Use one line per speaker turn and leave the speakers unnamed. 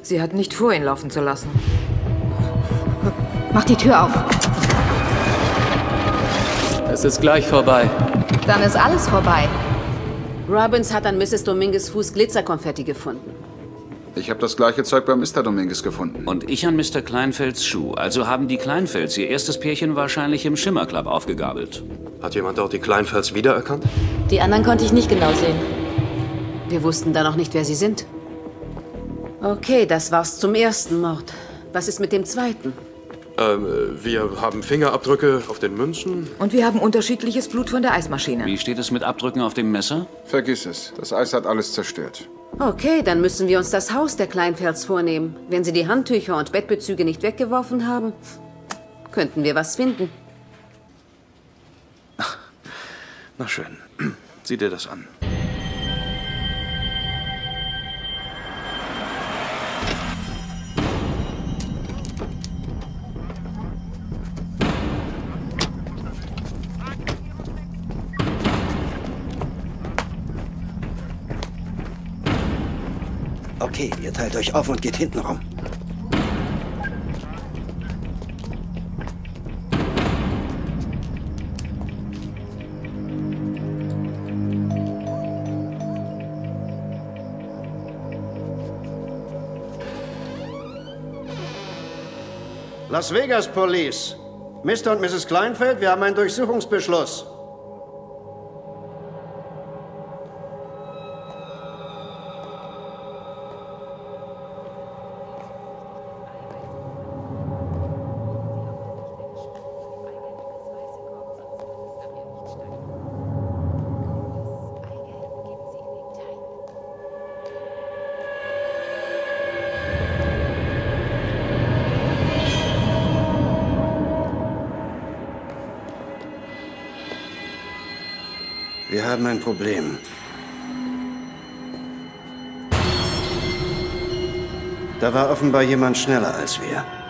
Sie hat nicht vor, ihn laufen zu lassen.
Mach die Tür auf.
Es ist gleich vorbei.
Dann ist alles vorbei.
Robbins hat an Mrs. Dominguez Fuß Glitzerkonfetti gefunden.
Ich habe das gleiche Zeug bei Mr. Dominguez gefunden.
Und ich an Mr. Kleinfelds Schuh. Also haben die Kleinfelds ihr erstes Pärchen wahrscheinlich im Schimmer Club aufgegabelt.
Hat jemand dort die Kleinfelds wiedererkannt?
Die anderen konnte ich nicht genau sehen.
Wir wussten da noch nicht, wer sie sind. Okay, das war's zum ersten Mord. Was ist mit dem zweiten?
Wir haben Fingerabdrücke auf den Münzen.
Und wir haben unterschiedliches Blut von der Eismaschine.
Wie steht es mit Abdrücken auf dem Messer?
Vergiss es. Das Eis hat alles zerstört.
Okay, dann müssen wir uns das Haus der Kleinfelds vornehmen. Wenn sie die Handtücher und Bettbezüge nicht weggeworfen haben, könnten wir was finden.
Na schön. Sieh dir das an.
Okay, ihr teilt euch auf und geht hinten rum.
Las Vegas Police. Mr. und Mrs. Kleinfeld, wir haben einen Durchsuchungsbeschluss.
Wir haben ein Problem. Da war offenbar jemand schneller als wir.